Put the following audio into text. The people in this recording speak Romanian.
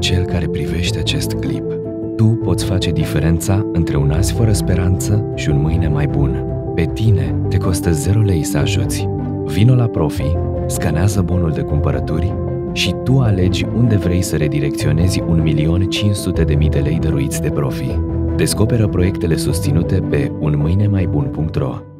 cel care privește acest clip. Tu poți face diferența între un azi fără speranță și un mâine mai bun. Pe tine te costă 0 lei să ajuți. Vino la Profi, scanează bonul de cumpărături și tu alegi unde vrei să redirecționezi 1.500.000 de lei dăruiți de Profi. Descoperă proiectele susținute pe unmâinemaibun.ro.